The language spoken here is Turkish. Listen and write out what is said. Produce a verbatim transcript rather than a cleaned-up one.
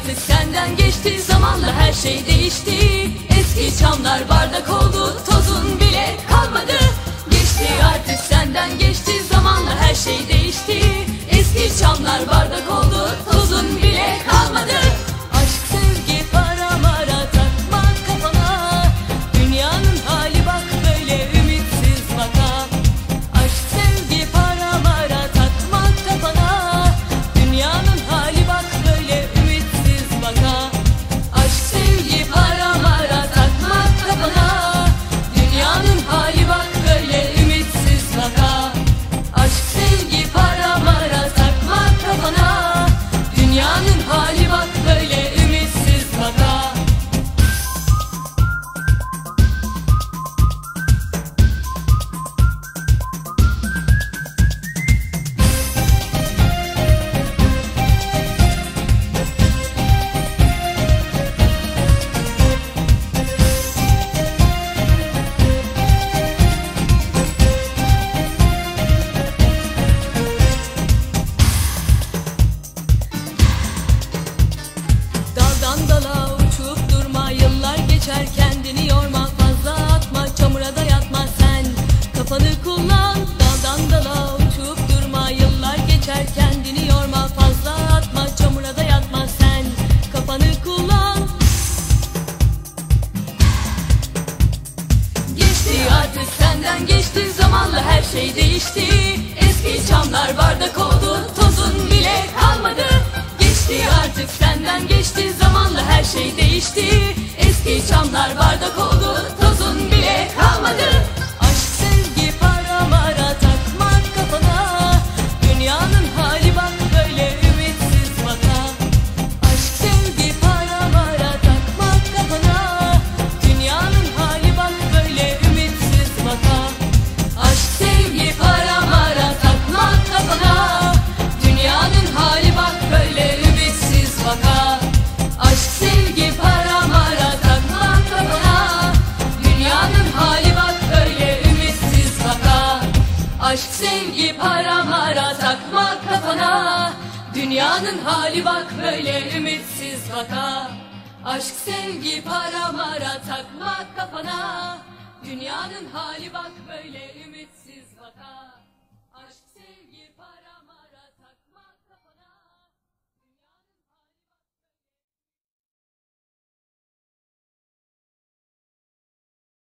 artık senden geçti, zamanla her şey değişti. Eski çamlar bardak oldu, tozun bile kalmadı. Geçti artık senden geçti, zamanla her şey değişti. Eski çamlar bardak oldu, tozun bile kalmadı. Aşk, sevgi, para, mara takma kafana. Dünyanın hali bak böyle, ümitsiz vaka. Aşk, sevgi, para, mara takma kafana. Dünyanın hali bak böyle, ümitsiz vaka. Aşk, sevgi, para, mara takma kafana. Dünyanın hali bak böyle, ümitsiz vaka. Aşk, sevgi, para, mara takma kafana. Dünyanın hali bak böyle, ümitsiz vaka. Daldan dala uçup durma, yıllar geçer kendini yorma. Fazla atma, çamura da yatma sen, kafanı kullan. Daldan dala uçup durma, yıllar geçer kendini yorma. Fazla atma, çamura da yatma sen, kafanı kullan. Geçti artık senden geçti, zamanla her şey değişti. Eski çamlar bardak oldu, tozun bile kalmadı. Geçti artık senden geçti, zamanla her şey değişti. Eski çamlar bardak oldu, tozun bile kalmadı. Aşk, sevgi, para, mara takma kafana. Dünyanın hali bak böyle, ümitsiz vaka. Aşk, sevgi, para, mara takma kafana. Dünyanın hali bak böyle, ümitsiz vaka. Aşk, sevgi, para, mara takma kafana. Dünyanın hali bak böyle, ümitsiz vaka. Aşk, sevgi, para, mara takma kafana. Dünyanın hali bak böyle, ümitsiz vaka. Aşk, sevgi, para, mara takma kafana. Dünyanın hali bak böyle, ümitsiz vaka. Aşk, sevgi, para, mara takma kafana. Dünyanın hali bak böyle, ümitsiz vaka.